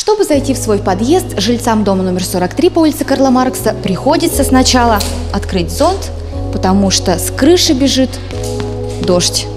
Чтобы зайти в свой подъезд, жильцам дома номер 43 по улице Карла Маркса приходится сначала открыть зонт, потому что с крыши бежит дождь.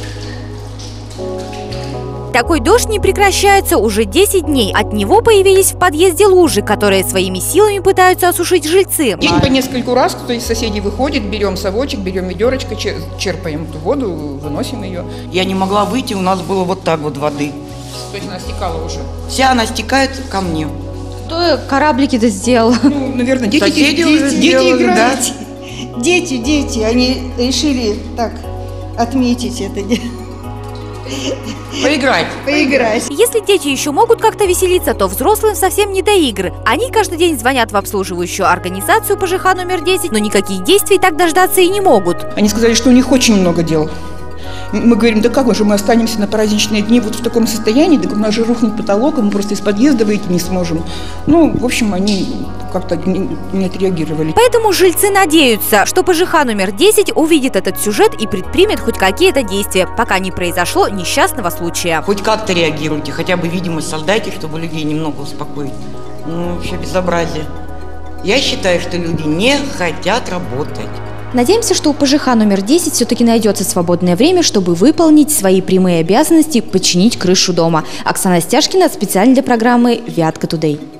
Такой дождь не прекращается уже 10 дней. От него появились в подъезде лужи, которые своими силами пытаются осушить жильцы. День по нескольку раз кто-то из соседей выходит, берем совочек, берем ведерочко, черпаем эту воду, выносим ее. Я не могла выйти, у нас было вот так вот воды. То есть она стекала уже? Вся она стекает ко мне. Кто кораблики-то сделал? Ну, наверное, дети играют. Да. Дети, они решили так отметить это. Поиграть. Если дети еще могут как-то веселиться, то взрослым совсем не до игр. Они каждый день звонят в обслуживающую организацию ПЖХ номер 10, но никаких действий так дождаться и не могут. Они сказали, что у них очень много дел. Мы говорим, да как же мы останемся на праздничные дни вот в таком состоянии, да у нас же рухнет потолок, мы просто из подъезда выйти не сможем. Ну, в общем, они как-то не отреагировали. Поэтому жильцы надеются, что ПЖХ номер 10 увидит этот сюжет и предпримет хоть какие-то действия, пока не произошло несчастного случая. Хоть как-то реагируйте, хотя бы видимость создайте, чтобы людей немного успокоить. Ну, вообще безобразие. Я считаю, что люди не хотят работать. Надеемся, что у ПЖХ номер 10 все-таки найдется свободное время, чтобы выполнить свои прямые обязанности – починить крышу дома. Оксана Стяжкина специально для программы «Вятка Тудей».